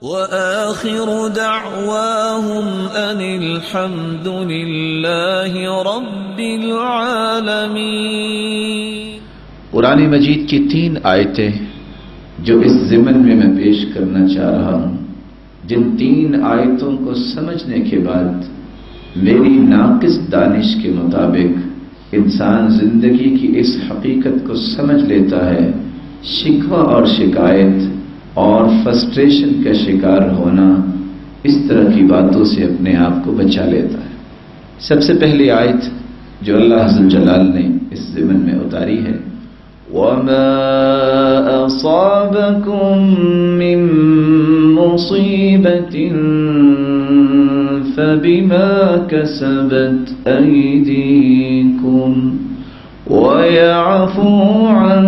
وآخر دعواهم أن الحمد لله رب العالمين۔ قرآن مجید کی 3 آیتیں جو اس ضمن میں پیش کرنا چاہ رہا ہوں، جن 3 آیتوں کو سمجھنے کے بعد میری ناقص دانش کے مطابق انسان زندگی کی اس حقیقت کو سمجھ لیتا ہے، شکوہ اور شکایت اور فرسٹریشن کا شکار ہونا، اس طرح کی باتوں سے اپنے آپ کو بچا لیتا ہے۔ سب سے پہلی آیت جو اللہ ذو الجلال نے اس ضمن میں اتاری ہے، وَمَا أَصَابَكُم مِّن مُّصِيبَةٍ فَبِمَا كَسَبَتْ أَيْدِيكُمْ وَيَعْفُو عَن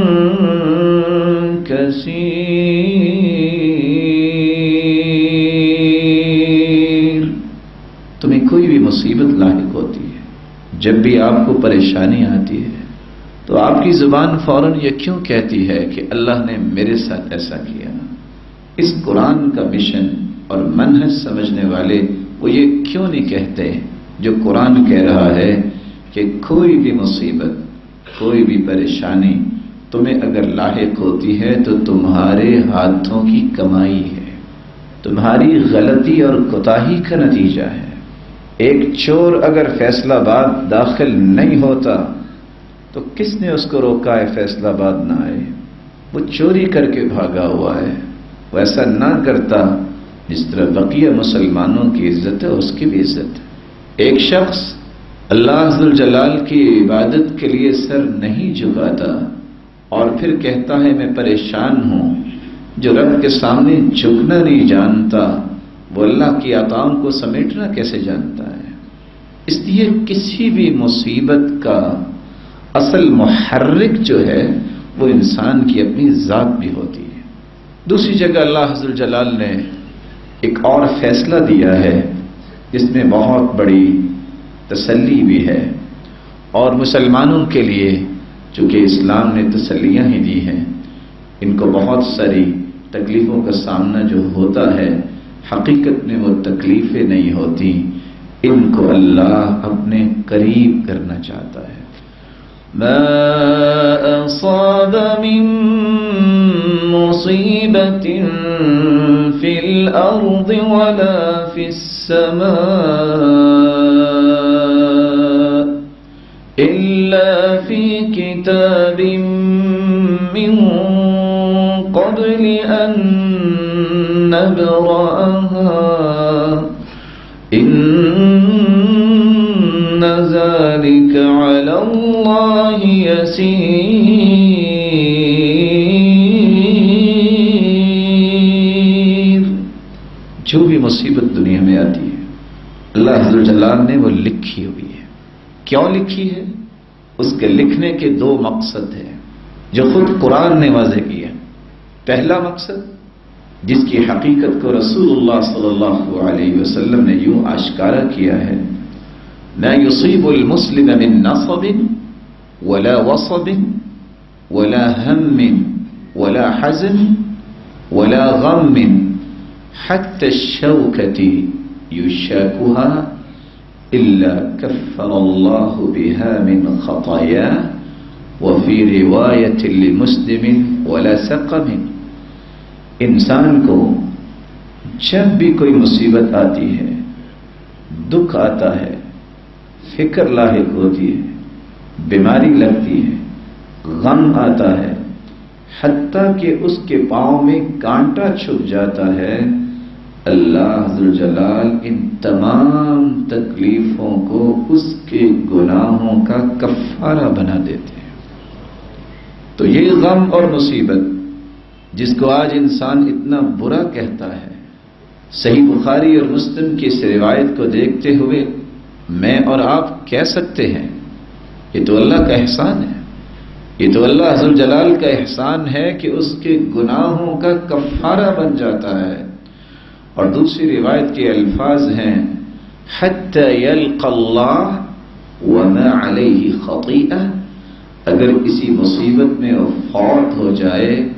كثير۔ تمہیں کوئی بھی مصیبت لاحق ہوتی ہے، جب بھی آپ کو پریشانی آتی ہے تو آپ کی زبان فوراً یہ کیوں کہتی ہے کہ اللہ نے میرے ساتھ ایسا کیا؟ اس قرآن کا مشن اور منہج سمجھنے والے وہ یہ کیوں نہیں کہتے جو قرآن کہہ رہا ہے کہ کوئی بھی مصیبت، کوئی بھی پریشانی تمہیں اگر لاحق ہوتی ہے تو تمہارے ہاتھوں کی کمائی ہے، تمہاری غلطی اور کوتاہی کا نتیجہ ہے۔ ایک چور اگر فیصل آباد داخل نہیں ہوتا تو کس نے اس کو روکا ہے فیصل آباد نہ آئے؟ وہ چوری کر کے بھاگا ہوا ہے، وہ ایسا نہ کرتا جس طرح بقیہ مسلمانوں کی عزت ہے اس کی بھی عزت ہے۔ ایک شخص اللہ ذو الجلال کی عبادت کے لیے سر نہیں جھکاتا اور پھر کہتا ہے میں پریشان ہوں، جو رب کے سامنے جھکنا نہیں جانتا وہ اللہ کی عطاؤں کو سمیٹنا کیسے جانتا ہے؟ اس لیے کسی بھی مصیبت کا اصل محرک جو ہے وہ انسان کی اپنی ذات بھی ہوتی ہے۔ دوسری جگہ اللہ ذو الجلال نے ایک اور فیصلہ دیا ہے جس میں بہت بڑی تسلی بھی ہے، اور مسلمانوں کے لیے چونکہ اسلام نے تسلیاں ہی دی ہیں، ان کو بہت ساری تکلیفوں کا سامنا جو ہوتا ہے حقیقت میں وہ تکلیفیں نہیں ہوتی، ان کو اللہ اپنے قریب کرنا چاہتا ہے۔ ما أصاب من مصيبة في الأرض ولا في السماء إلا في كتاب من قبل أن نبرأها إن ذلك على الله يسير۔ جو بھی مصیبت دنیا میں آتی ہے اللہ ذو الجلال نے وہ لکھی ہوئی ہے۔ کیوں لکھی ہے؟ اس کے لکھنے کے 2 مقصد ہیں جو خود قرآن نے واضح کیا۔ پہلا مقصد جس کی حقیقت کو رسول اللہ صلی اللہ علیہ وسلم نے یوں آشکارا کیا ہے، ما يصيب المسلم من نصب ولا وصب ولا هم ولا حزن ولا غم حتى الشوكة يشاكها إلا كفر الله بها من خطاياه وفي رواية لمسلم ولا سقم۔ انسان کو جب بھی کوئی مصیبت آتی ہے، دکھ آتا ہے، فکر لاحق ہوتی ہے، بیماری لگتی ہے، غم آتا ہے، حتیٰ کہ اس کے پاؤں میں کانٹا چھپ جاتا ہے، اللہ ذوالجلال ان تمام تکلیفوں کو اس کے گناہوں کا کفارہ بنا دیتے ہیں۔ تو یہ غم اور مصیبت جس کو آج انسان اتنا برا کہتا ہے، صحیح بخاری اور مسلم کی اس روایت کو دیکھتے ہوئے میں اور آپ کہہ سکتے ہیں یہ تو اللہ کا احسان ہے، یہ تو اللہ ذوالجلال کا احسان ہے کہ اس کے گناہوں کا کفارہ بن جاتا ہے۔ اور دوسری روایت کے الفاظ ہیں حتی یلقى اللہ وما علیہ خطیئہ، اگر کسی مصیبت میں وہ فوت ہو جائے،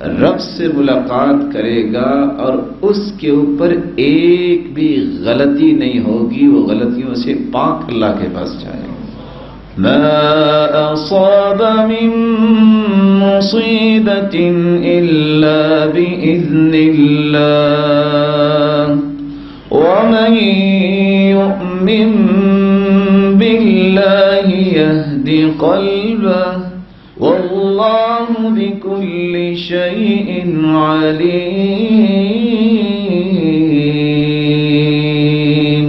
رب سے ملاقات کرے گا اور اس کے اوپر ایک بھی غلطی نہیں ہوگی، وہ غلطیوں سے پاک اللہ کے پاس جائے گا۔ ما اصاب من مصیبت الا باذن اللہ ومن یؤمن باللہ یہد قلبہ واللہ بکل شیء علیم۔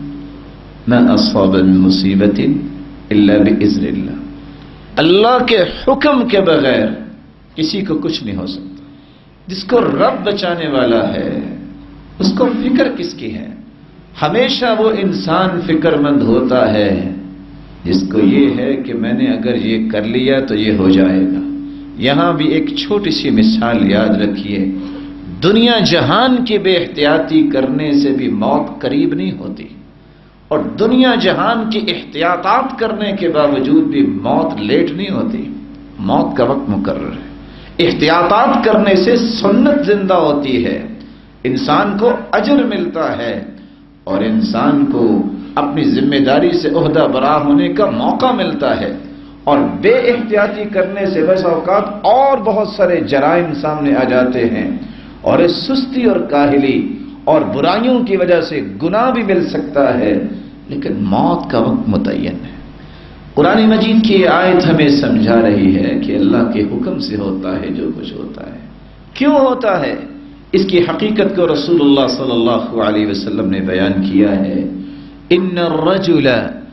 ما اصاب من مصیبت الا باذن اللہ، اللہ کے حکم کے بغیر کسی کو کچھ نہیں ہو سکتا۔ جس کو رب بچانے والا ہے اس کو فکر کس کی ہے؟ ہمیشہ وہ انسان فکر مند ہوتا ہے جس کو یہ ہے کہ میں نے اگر یہ کر لیا تو یہ ہو جائے گا۔ یہاں بھی ایک چھوٹی سی مثال یاد رکھیے، دنیا جہان کی بے احتیاطی کرنے سے بھی موت قریب نہیں ہوتی، اور دنیا جہان کی احتیاطات کرنے کے باوجود بھی موت لیٹ نہیں ہوتی۔ موت کا وقت مقرر ہے۔ احتیاطات کرنے سے سنت زندہ ہوتی ہے، انسان کو اجر ملتا ہے اور انسان کو اپنی ذمہ داری سے عہدہ برا ہونے کا موقع ملتا ہے، اور بے احتیاطی کرنے سے بس اوقات اور بہت سارے جرائم سامنے آ جاتے ہیں، اور اس سستی اور کاہلی اور برائیوں کی وجہ سے گناہ بھی مل سکتا ہے، لیکن موت کا وقت متعین ہے۔ قرآن مجید کی یہ آیت ہمیں سمجھا رہی ہے کہ اللہ کے حکم سے ہوتا ہے جو کچھ ہوتا ہے۔ کیوں ہوتا ہے؟ اس کی حقیقت کو رسول اللہ صلی اللہ علیہ وسلم نے بیان کیا ہے۔ ان الرجل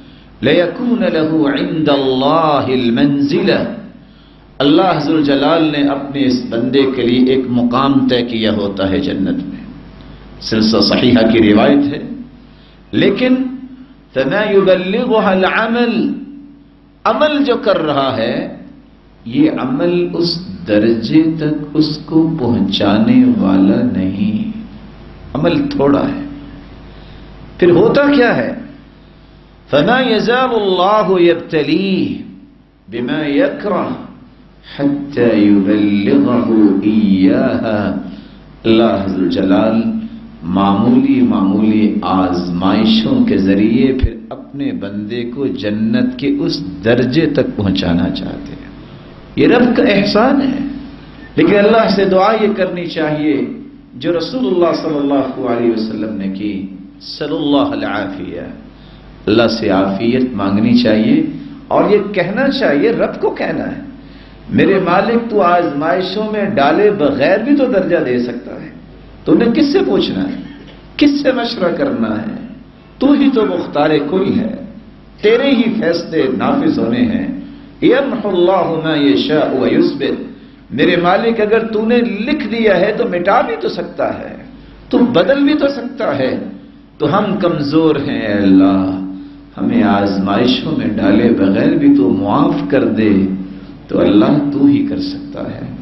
لیکون له عند اللہ المنزلہ، اللہ ذوالجلال نے اپنے اس بندے کے لیے ایک مقام طے کیا ہوتا ہے جنت میں۔ سلسلہ صحیحہ کی روایت ہے، لیکن فما یبلغها العمل، عمل جو کر رہا ہے یہ عمل اس درجے تک اس کو پہنچانے والا نہیں، عمل تھوڑا ہے۔ پھر ہوتا کیا ہے؟ فما یزال اللہ یبتلیہ بما یکرہ حتی یبلغہ ایاہا، اللہ ذوالجلال معمولی آزمائشوں کے ذریعے پھر اپنے بندے کو جنت کے اس درجے تک پہنچانا چاہتے ہیں۔ یہ رب کا احسان ہے، لیکن اللہ سے دعا یہ کرنی چاہیے جو رسول اللہ صلی اللہ علیہ وسلم نے کی، صلی اللہ العافیہ، اللہ سے عافیت مانگنی چاہیے، اور یہ کہنا چاہیے، رب کو کہنا ہے میرے مالک تو آزمائشوں میں ڈالے بغیر بھی تو درجہ دے سکتا ہے، تو انہیں کس سے پوچھنا ہے، کس سے مشورہ کرنا ہے؟ تو ہی تو مختار کل ہے، تیرے ہی فیصلے نافذ ہونے ہیں۔ یمحو اللہ ما یشاء ویثبت، میرے مالک اگر تو نے لکھ دیا ہے تو مٹا بھی تو سکتا ہے، تو بدل بھی تو سکتا ہے، تو ہم کمزور ہیں اے اللہ، ہمیں آزمائشوں میں ڈالے بغیر بھی تو معاف کر دے، تو اللہ تو ہی کر سکتا ہے۔